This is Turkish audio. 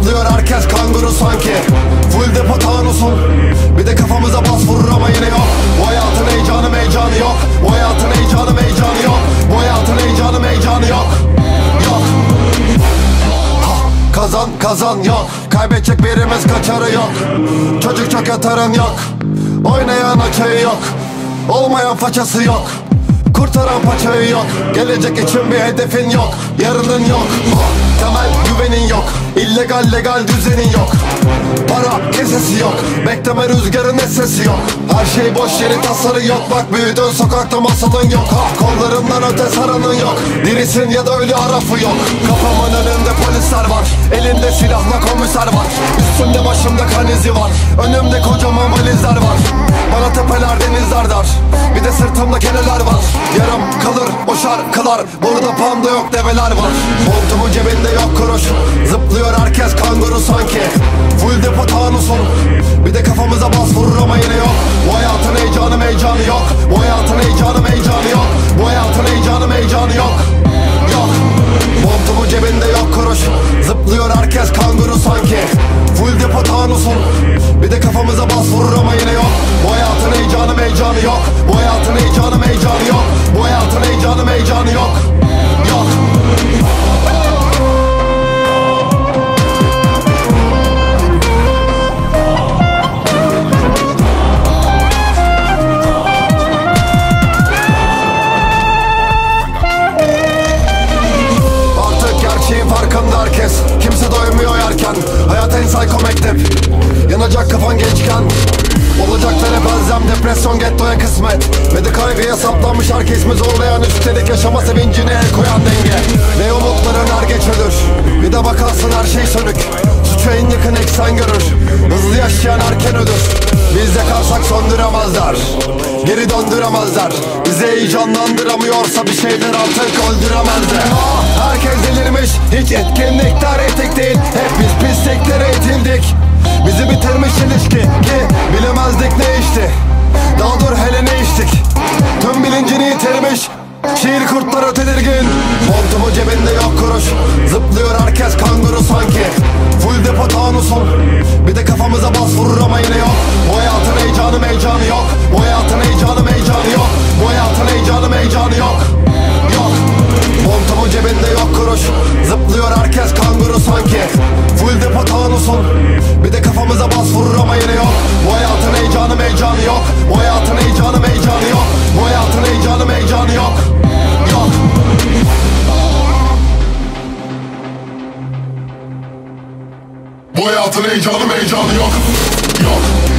Zıplıyor herkes kanguru sanki. Full depo tanusun. Bir de kafamıza bas vurur ama yine yok. Bu hayatın heyecanı meycanı yok. Bu hayatın heyecanı meycanı yok. Bu hayatın heyecanı meycanı yok. Yok. Kazan kazan yok. Kaybedecek birimiz kaçarı yok. Çocuk çok yatarın yok. Oynayan açığı yok. Olmayan façası yok. Kurtaran paçayı yok. Gelecek için bir hedefin yok. Yarının yok. Temel güvenin yok. İllegal legal düzenin yok. Para kesesi yok. Bekleme rüzgarın sesi yok. Her şey boş yeri tasarı yok. Bak büyüdün sokakta masalın yok. Kollarından öte saranın yok. Dirisin ya da ölü arafı yok. Kafamın önünde polisler var. Elinde silahla komiser var. Üstümde başımda kan izi var. Önümde kocaman valizler var. Bana tepeler denizler dar. Bir de sırtımda keneler var. Yarım kalır o şarkılar. Burada panda yok develer var. Montumun cebinde yok kuruş. Zıplıyor herkes kanguru sanki. Full depo tanusun. Bir de kafamıza bas vurur ama yine yok. Bu hayatın heyecanı meycanı yok. Bu hayatın heyecanı meycanı yok. Bu hayatın heyecanı meycanı yok. Yok. Montumun cebinde yok kuruş. Zıplıyor herkes kanguru sanki. Full depo tanusun. Bir de kafamıza bas vurur ama yine yok. Bu hayatın heyecanı meycanı yok. Bu hayatın heyecanı meycanı yok. Bu hayatın heyecanı meycanı yok. Yok. Farkında herkes, kimse doymuyor yerken. Hayat en psycho mektep. Yanacak kafan gençken. Olacaklar hep elzem, depresyon gettoya kısmet. Ve de kaygıya saplanmış herkes mi zorlayan. Üstelik yaşama sevincine el koyan denge. Ve umutların er geç ölür. Bir de bakarsın her şey sönük. Suçu en yakın eksen görür. Hızlı yaşayan erken ölür. Biz yakarsak söndüremezler. Geri döndüremezler. Bizi heyecanlandıramıyorsa bir şeyler artık öldüremezler. Herkes delirmiş, hiç etkinlikler etik değil. Hep biz pisliklere eğitildik. Bizi bitirmiş ilişki ki bilemezdik ne içti. Daha dur hele ne içtik. Tüm bilincini yitirmiş. Şiir kurtları tedirgin. Montumun cebinde yok kuruş. Zıplıyor herkes kanguru sanki. Full depo tanusun. Bir de kafamıza bas vurur ama yine yok. Bu hayatın heyecanı meycanı yok. Bu hayatın heyecanı meycanı yok. Bu hayatın heyecanı meycanı yok. Yok. Montumun cebinde yok kuruş. Zıplıyor herkes kanguru sanki. Full depo tanusun. Bir de kafamıza bas vurur ama yine yok. Bu hayatın heyecanı meycanı yok. Bu hayatın heyecanı meycanı yok. Bu hayatın heyecanı meycanı yok. Yok. Bu hayatın heyecanı meycanı yok. Yok.